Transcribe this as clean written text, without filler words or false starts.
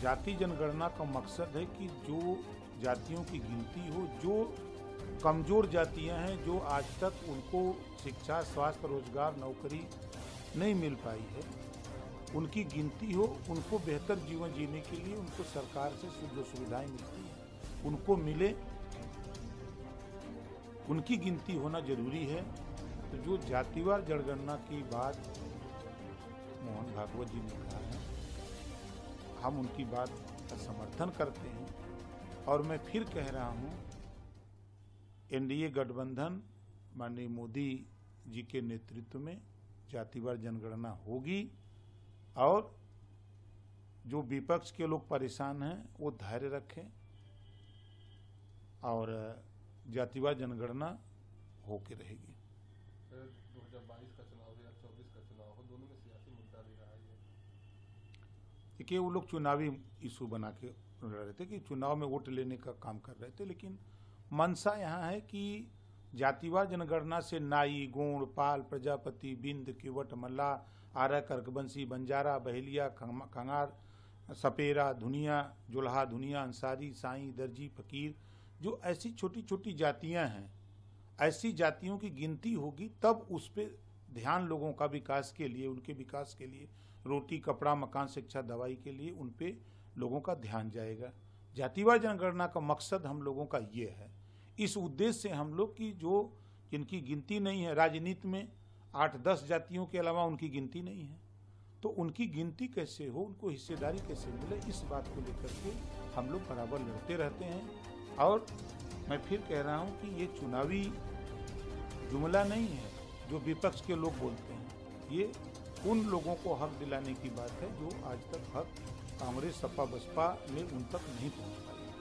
जाति जनगणना का मकसद है कि जो जातियों की गिनती हो, जो कमजोर जातियां हैं, जो आज तक उनको शिक्षा, स्वास्थ्य, रोजगार, नौकरी नहीं मिल पाई है, उनकी गिनती हो, उनको बेहतर जीवन जीने के लिए उनको सरकार से जो सुविधाएं मिलती हैं उनको मिले, उनकी गिनती होना जरूरी है। तो जो जातिवार जनगणना की बात मोहन भागवत जी ने कहा है, हम उनकी बात का समर्थन करते हैं। और मैं फिर कह रहा हूं, एनडीए गठबंधन माननीय मोदी जी के नेतृत्व में जातिवार जनगणना होगी और जो विपक्ष के लोग परेशान हैं वो धैर्य रखें और जातिवार जनगणना होके रहेगी। 2022 का चुनाव हो या 24 का चुनाव हो, दोनों में सियासी मुद्दा भी रहा है। देखिए, वो लोग चुनावी इशू बना के लड़ रहे थे कि चुनाव में वोट लेने का काम कर रहे थे, लेकिन मंशा यहाँ है कि जातिवार जनगणना से नाई, गोंड, पाल, प्रजापति, बिंद, किवट, मल्ला, आर्य, कर्कवंशी, बंजारा, बहेलिया, खंगार, सपेरा, धुनिया, जुल्हा, धुनिया, अंसारी, साई, दर्जी, फकीर, जो ऐसी छोटी छोटी जातियां हैं, ऐसी जातियों की गिनती होगी, तब उस पर ध्यान लोगों का विकास के लिए, उनके विकास के लिए, रोटी, कपड़ा, मकान, शिक्षा, दवाई के लिए उन पे लोगों का ध्यान जाएगा। जातिवार जनगणना का मकसद हम लोगों का ये है। इस उद्देश्य से हम लोग की जो जिनकी गिनती नहीं है, राजनीति में 8-10 जातियों के अलावा उनकी गिनती नहीं है, तो उनकी गिनती कैसे हो, उनको हिस्सेदारी कैसे मिले, इस बात को लेकर के हम लोग बराबर लड़ते रहते हैं। और मैं फिर कह रहा हूं कि ये चुनावी जुमला नहीं है जो विपक्ष के लोग बोलते हैं, ये उन लोगों को हक दिलाने की बात है जो आज तक हक कांग्रेस, सपा, बसपा में उन तक नहीं पहुंच पाई।